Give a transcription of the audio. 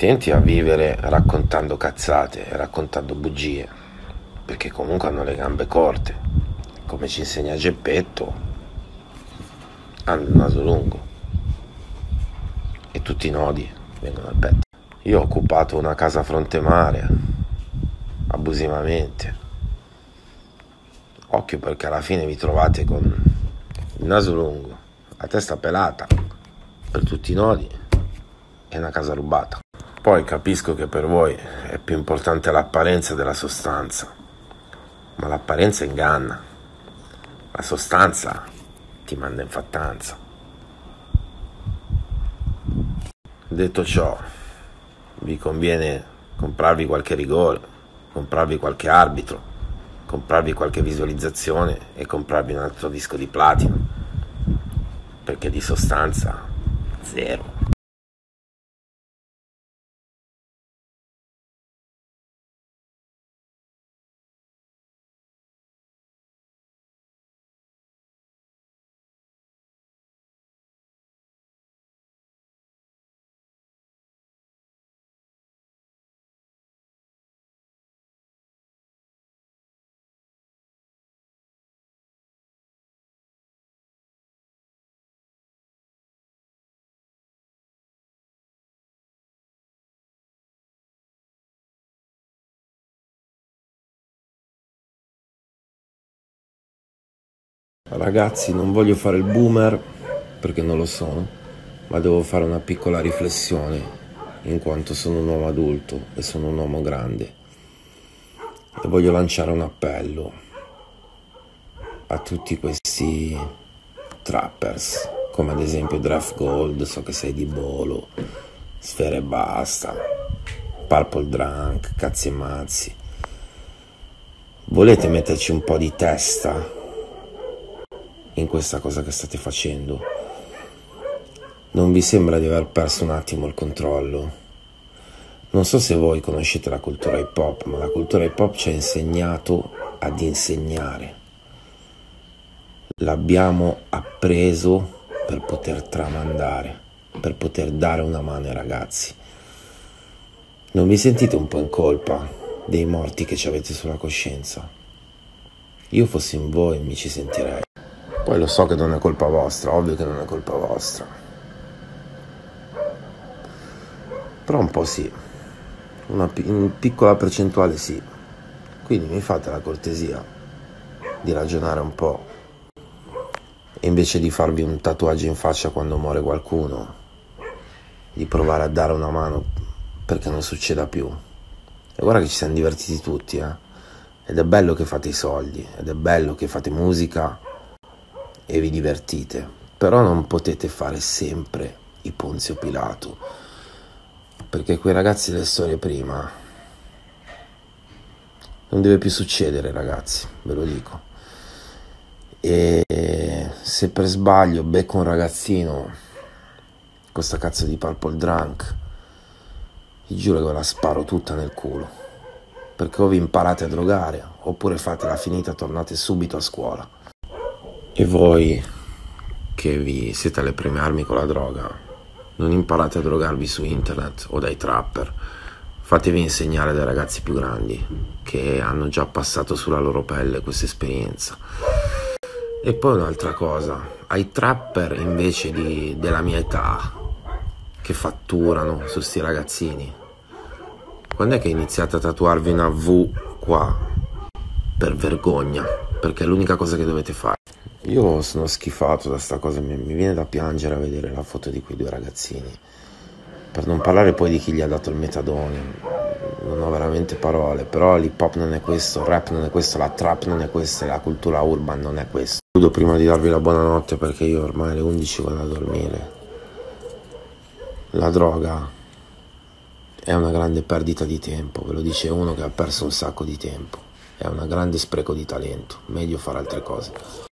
attenti a vivere raccontando cazzate e raccontando bugie, perché comunque hanno le gambe corte. Come ci insegna Geppetto, hanno il naso lungo e tutti i nodi vengono al pettine. Io ho occupato una casa a fronte mare, abusivamente. Occhio, perché alla fine vi trovate con il naso lungo, la testa pelata per tutti i nodi e una casa rubata. Poi capisco che per voi è più importante l'apparenza della sostanza, ma l'apparenza inganna, la sostanza ti manda in fattanza. Detto ciò, vi conviene comprarvi qualche rigore, comprarvi qualche arbitro, comprarvi qualche visualizzazione e comprarvi un altro disco di platino, perché di sostanza zero. Ragazzi, non voglio fare il boomer perché non lo sono, ma devo fare una piccola riflessione in quanto sono un uomo adulto e sono un uomo grande, e voglio lanciare un appello a tutti questi trappers, come ad esempio Draft Gold, so che sei di Bolo, Sfera e Basta, Purple Drunk, Cazzi e Mazzi. Volete metterci un po' di testa in questa cosa che state facendo? Non vi sembra di aver perso un attimo il controllo? Non so se voi conoscete la cultura hip hop, ma la cultura hip hop ci ha insegnato ad insegnare. L'abbiamo appreso per poter tramandare, per poter dare una mano ai ragazzi. Non vi sentite un po' in colpa dei morti che ci avete sulla coscienza? Io fossi in voi mi ci sentirei. Poi lo so che non è colpa vostra, ovvio che non è colpa vostra, però un po' sì, in piccola percentuale sì. Quindi mi fate la cortesia di ragionare un po', e invece di farvi un tatuaggio in faccia quando muore qualcuno, di provare a dare una mano perché non succeda più. E guarda che ci siamo divertiti tutti, ed è bello che fate i soldi, ed è bello che fate musica e vi divertite, però non potete fare sempre i Ponzio Pilato, perché quei ragazzi delle storie prima non deve più succedere, ragazzi, ve lo dico. E se per sbaglio becco un ragazzino con sta cazzo di Purple Drunk, vi giuro che ve la sparo tutta nel culo, perché o vi imparate a drogare oppure fate la finita, tornate subito a scuola. E voi che vi siete alle prime armi con la droga, non imparate a drogarvi su internet o dai trapper, fatevi insegnare dai ragazzi più grandi che hanno già passato sulla loro pelle questa esperienza. E poi un'altra cosa, ai trapper invece della mia età che fatturano su sti ragazzini, quando è che iniziate a tatuarvi una V qua per vergogna? Perché è l'unica cosa che dovete fare. Io sono schifato da sta cosa, mi viene da piangere a vedere la foto di quei due ragazzini, per non parlare poi di chi gli ha dato il metadone. Non ho veramente parole, però l'hip hop non è questo, il rap non è questo, la trap non è questa, la cultura urban non è questo. Chiudo prima di darvi la buonanotte, perché io ormai alle 11 vado a dormire. La droga è una grande perdita di tempo, ve lo dice uno che ha perso un sacco di tempo, è un grande spreco di talento, meglio fare altre cose.